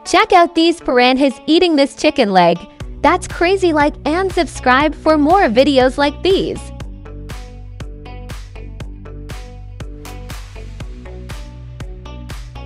Check out these piranhas eating this chicken leg. That's crazy, like and subscribe for more videos like these.